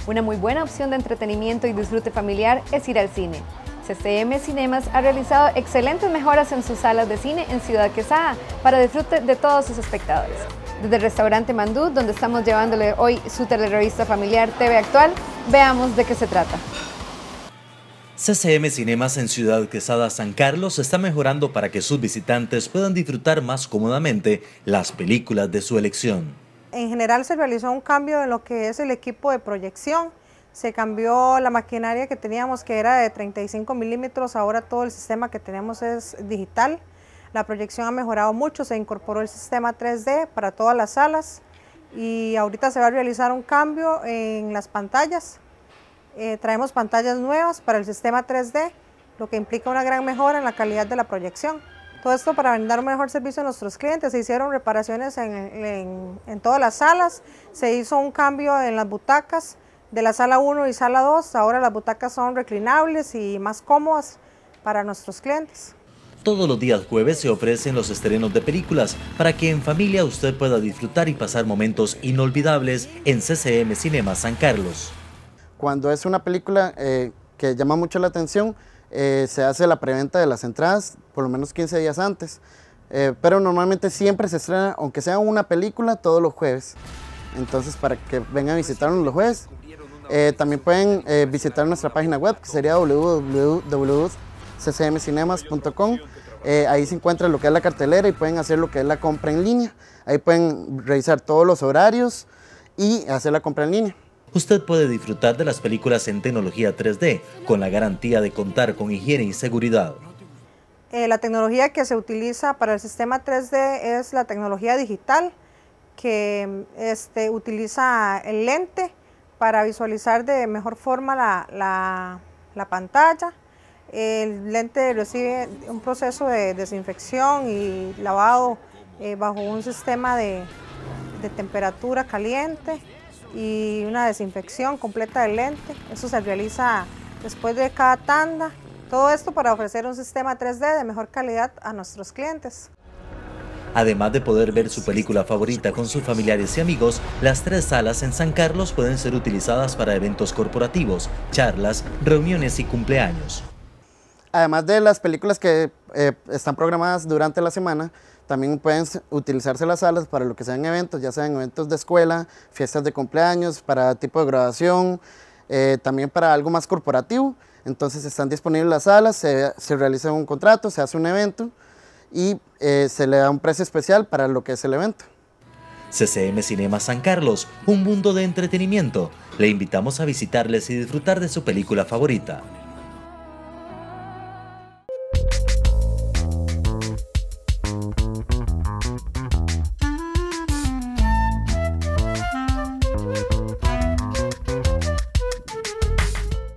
Una muy buena opción de entretenimiento y disfrute familiar es ir al cine. CCM Cinemas ha realizado excelentes mejoras en sus salas de cine en Ciudad Quesada para disfrute de todos sus espectadores. Desde el restaurante Mandú, donde estamos llevándole hoy su telerevista familiar TV Actual, veamos de qué se trata. CCM Cinemas en Ciudad Quesada, San Carlos, está mejorando para que sus visitantes puedan disfrutar más cómodamente las películas de su elección. En general se realizó un cambio en lo que es el equipo de proyección. Se cambió la maquinaria que teníamos, que era de 35 milímetros, ahora todo el sistema que tenemos es digital. La proyección ha mejorado mucho, se incorporó el sistema 3D para todas las salas y ahorita se va a realizar un cambio en las pantallas. Traemos pantallas nuevas para el sistema 3D, lo que implica una gran mejora en la calidad de la proyección. Todo esto para brindar un mejor servicio a nuestros clientes. Se hicieron reparaciones en todas las salas, se hizo un cambio en las butacas de la sala 1 y sala 2, ahora las butacas son reclinables y más cómodas para nuestros clientes. Todos los días jueves se ofrecen los estrenos de películas para que en familia usted pueda disfrutar y pasar momentos inolvidables en CCM Cinemas San Carlos. Cuando es una película que llama mucho la atención, se hace la preventa de las entradas por lo menos 15 días antes, pero normalmente siempre se estrena, aunque sea una película, todos los jueves. Entonces, para que vengan a visitarnos los jueves. También pueden visitar nuestra página web, que sería www.ccmcinemas.com. Ahí se encuentra lo que es la cartelera y pueden hacer lo que es la compra en línea. Ahí pueden revisar todos los horarios y hacer la compra en línea. Usted puede disfrutar de las películas en tecnología 3D, con la garantía de contar con higiene y seguridad. La tecnología que se utiliza para el sistema 3D es la tecnología digital, que utiliza el lente para visualizar de mejor forma la pantalla. El lente recibe un proceso de desinfección y lavado bajo un sistema de temperatura caliente y una desinfección completa del lente. Eso se realiza después de cada tanda. Todo esto para ofrecer un sistema 3D de mejor calidad a nuestros clientes. Además de poder ver su película favorita con sus familiares y amigos, las 3 salas en San Carlos pueden ser utilizadas para eventos corporativos, charlas, reuniones y cumpleaños. Además de las películas que están programadas durante la semana, también pueden utilizarse las salas para lo que sean eventos, ya sean eventos de escuela, fiestas de cumpleaños, para tipo de graduación, también para algo más corporativo. Entonces están disponibles las salas, se realiza un contrato, se hace un evento y se le da un precio especial para lo que es el evento. CCM Cinemas San Carlos, un mundo de entretenimiento. Le invitamos a visitarles y disfrutar de su película favorita.